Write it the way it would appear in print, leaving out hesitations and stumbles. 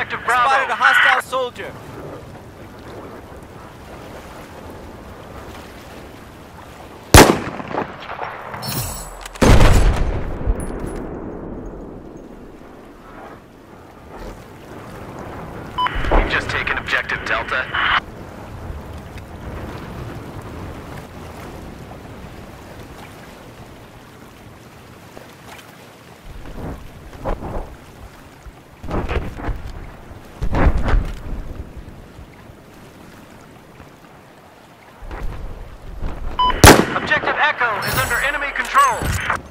Objective Bravo. Spotted a hostile soldier. We've just taken Objective Delta. Objective Echo is under enemy control.